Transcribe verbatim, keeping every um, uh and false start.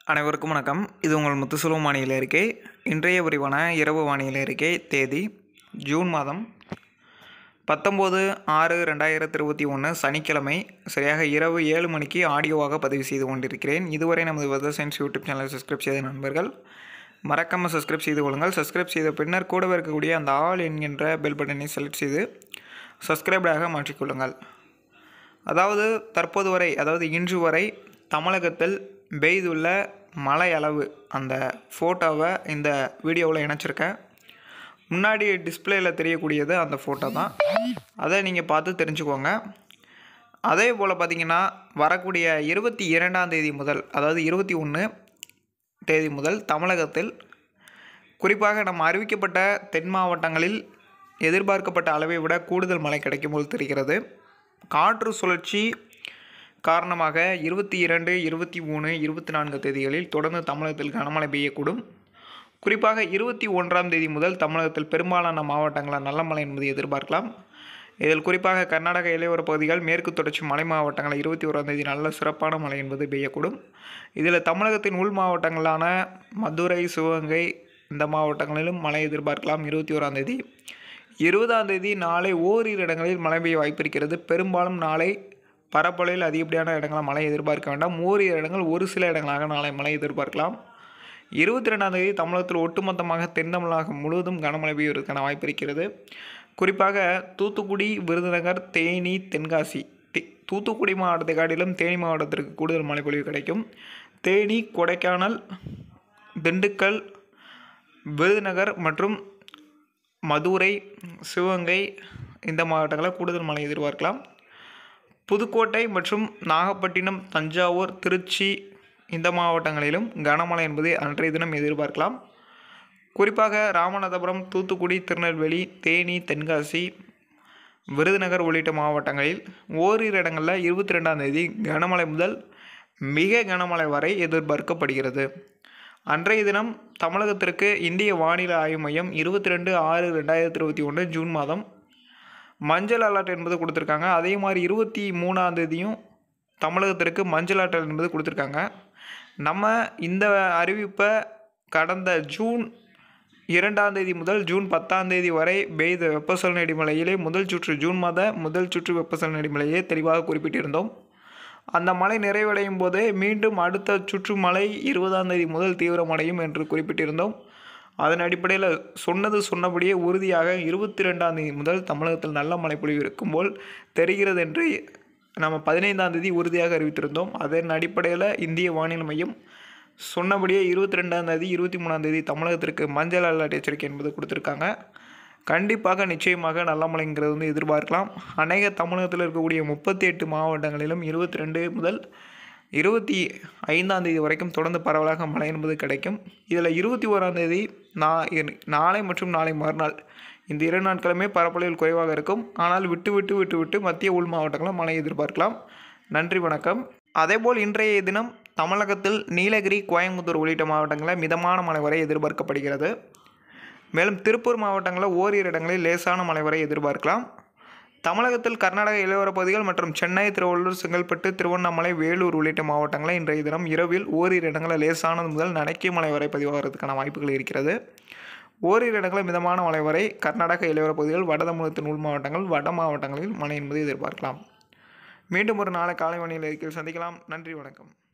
அனைவருக்கும் வணக்கம். இது உங்கள் முத்துசுலம் வானிலை அறிக்கை. இன்றைய விரிவான இரவு வானிலை அறிக்கை. தேதி ஜூன் மாதம் பத்தொம்போது ஆறு ரெண்டாயிரத்தி இருபத்தி ஒன்று சனிக்கிழமை. சரியாக இரவு ஏழு மணிக்கு ஆடியோவாக பதிவு செய்து கொண்டிருக்கிறேன். இதுவரை நமது வெதர் சயின்ஸ் யூடியூப் சேனலை சப்ஸ்கிரைப் செய்த நண்பர்கள் மறக்காமல் சப்ஸ்கிரைப் செய்து கொள்ளுங்கள். சப்ஸ்கிரைப் செய்த பின்னர் கூடவே இருக்கக்கூடிய அந்த ஆல் என்கின்ற பெல் பட்டனை செலக்ட் செய்து சப்ஸ்கிரைப்டாக மாற்றிக்கொள்ளுங்கள். அதாவது தற்போது வரை, அதாவது இன்று வரை தமிழகத்தில் பெய்துள்ள மழை அளவு அந்த ஃபோட்டோவை இந்த வீடியோவில் இணைச்சிருக்கேன். முன்னாடி டிஸ்பிளேயில் தெரியக்கூடியது அந்த ஃபோட்டோ தான். அதை நீங்கள் பார்த்து தெரிஞ்சுக்கோங்க. அதே போல் பார்த்திங்கன்னா வரக்கூடிய இருபத்தி இரண்டாம் தேதி முதல், அதாவது இருபத்தி ஒன்று தேதி முதல் தமிழகத்தில் குறிப்பாக நம்ம அறிவிக்கப்பட்ட தென் மாவட்டங்களில் எதிர்பார்க்கப்பட்ட அளவை விட கூடுதல் மழை கிடைக்கும் போல் தெரிகிறது. காற்று சுழற்சி காரணமாக இருபத்தி இரண்டு இருபத்தி மூணு இருபத்தி நான்கு தேதிகளில் தொடர்ந்து தமிழகத்தில் கனமழை பெய்யக்கூடும். குறிப்பாக இருபத்தி ஒன்றாம் தேதி முதல் தமிழகத்தில் பெரும்பாலான மாவட்டங்களில் நல்ல மழை என்பதை எதிர்பார்க்கலாம். இதில் குறிப்பாக கர்நாடக இளையோர பகுதிகள், மேற்கு தொடர்ச்சி மலை மாவட்டங்களில் இருபத்தி ஓராம் தேதி நல்ல சிறப்பான மழை என்பது பெய்யக்கூடும். இதில் தமிழகத்தின் உள் மாவட்டங்களான மதுரை, சிவகங்கை இந்த மாவட்டங்களிலும் மழை எதிர்பார்க்கலாம். இருபத்தி ஓராம் தேதி இருபதாம் தேதி நாளை ஓரிரு இடங்களில் மழை பெய்ய வாய்ப்பு இருக்கிறது. பெரும்பாலும் நாளை பரப்பளவில் அதிகப்படியான இடங்களில் மழை எதிர்பார்க்க வேண்டாம். ஓரிரு இடங்கள், ஒரு சில இடங்களாக நாளை மழை எதிர்பார்க்கலாம். இருபத்தி ரெண்டாம் தேதி தமிழகத்தில் ஒட்டுமொத்தமாக தென் தமிழகம் முழுவதும் கனமழை பெய்வதற்கான வாய்ப்பு இருக்கிறது. குறிப்பாக தூத்துக்குடி, விருதுநகர், தேனி, தென்காசி, தூத்துக்குடி மாவட்டத்தை காட்டிலும் தேனி மாவட்டத்திற்கு கூடுதல் மழை பொழிவு கிடைக்கும். தேனி, கொடைக்கானல், திண்டுக்கல், விருதுநகர் மற்றும் மதுரை, சிவகங்கை இந்த மாவட்டங்களில் கூடுதல் மழை எதிர்பார்க்கலாம். புதுக்கோட்டை மற்றும் நாகப்பட்டினம், தஞ்சாவூர், திருச்சி இந்த மாவட்டங்களிலும் கனமழை என்பதை அன்றைய தினம் எதிர்பார்க்கலாம். குறிப்பாக ராமநாதபுரம், தூத்துக்குடி, திருநெல்வேலி, தேனி, தென்காசி, விருதுநகர் உள்ளிட்ட மாவட்டங்களில் ஓரிரு இடங்களில் இருபத்தி ரெண்டாம் தேதி கனமழை முதல் மிக கனமழை வரை எதிர்பார்க்கப்படுகிறது. அன்றைய தினம் தமிழகத்திற்கு இந்திய வானிலை ஆய்வு மையம் இருபத்தி ரெண்டு ஆறு ரெண்டாயிரத்தி இருபத்தி ஒன்று ஜூன் மாதம் மஞ்சள் அலர்ட் என்பது கொடுத்துருக்காங்க. அதே மாதிரி இருபத்தி மூணாம் தேதியும் தமிழகத்திற்கு மஞ்சள் அலர்ட் என்பது கொடுத்துருக்காங்க. நம்ம இந்த அறிவிப்பை கடந்த ஜூன் இரண்டாம் தேதி முதல் ஜூன் பத்தாம் தேதி வரை பெய்த வெப்பசலன இடிமலையிலே முதல் சுற்று, ஜூன் மாத முதல் சுற்று வெப்பசலன இடிமலையை தெளிவாக குறிப்பிட்டிருந்தோம். அந்த மழை நிறைவடையும் போதே மீண்டும் அடுத்த சுற்று மழை இருபதாம் தேதி முதல் தீவிரமடையும் என்று குறிப்பிட்டிருந்தோம். அதன் அடிப்படையில் சொன்னது சொன்னபடியே உறுதியாக இருபத்தி ரெண்டாம் தேதி முதல் தமிழகத்தில் நல்ல மழை பொழிவு இருக்கும் போல் தெரிகிறது என்று நம்ம பதினைந்தாம் தேதி உறுதியாக அறிவித்திருந்தோம். அதன் அடிப்படையில் இந்திய வானிலை மையம் சொன்னபடியே இருபத்தி ரெண்டாம் தேதி இருபத்தி மூணாம் தேதி தமிழகத்திற்கு மஞ்சள் அலர்ட் எச்சரிக்கை என்பது கொடுத்துருக்காங்க. கண்டிப்பாக நிச்சயமாக நல்ல மழைங்கிறது வந்து எதிர்பார்க்கலாம். அநேக தமிழகத்தில் இருக்கக்கூடிய முப்பத்தி எட்டு மாவட்டங்களிலும் இருபத்தி ரெண்டு முதல் இருபத்தி ஐந்தாம் தேதி வரைக்கும் தொடர்ந்து பரவலாக மழை என்பது கிடைக்கும். இதில் இருபத்தி ஓராம் தேதி நா நாளை மற்றும் நாளை மறுநாள் இந்த இரு நாட்களுமே பரப்பளவில் குறைவாக இருக்கும். ஆனால் விட்டு விட்டு விட்டு விட்டு மத்திய உள் மாவட்டங்களில் மழை எதிர்பார்க்கலாம். நன்றி, வணக்கம். அதேபோல் இன்றைய தினம் தமிழகத்தில் நீலகிரி, கோயம்புத்தூர் உள்ளிட்ட மாவட்டங்களில் மிதமான மழை வரை எதிர்பார்க்கப்படுகிறது. மேலும் திருப்பூர் மாவட்டங்களில் ஓரிரு இடங்களில் லேசான மழை வரை எதிர்பார்க்கலாம். தமிழகத்தில் கர்நாடக இளையோர பகுதிகள் மற்றும் சென்னை, திருவள்ளூர், செங்கல்பட்டு, திருவண்ணாமலை, வேலூர் உள்ளிட்ட மாவட்டங்களில் இன்றைய தினம் இரவில் ஓரிரு இடங்களில் லேசானது முதல் நனைக்கை மழை வரை பதிவாகிறதுக்கான வாய்ப்புகள் இருக்கிறது. ஓரிரு இடங்களில் மிதமான மழை வரை கர்நாடக இளையோர பகுதிகள், வட தமிழகத்தின் உள் மாவட்டங்கள், வட மாவட்டங்களில் மழை என்பதை எதிர்பார்க்கலாம். மீண்டும் ஒரு நாளை காலை வானிலை அறிக்கையில் சந்திக்கலாம். நன்றி, வணக்கம்.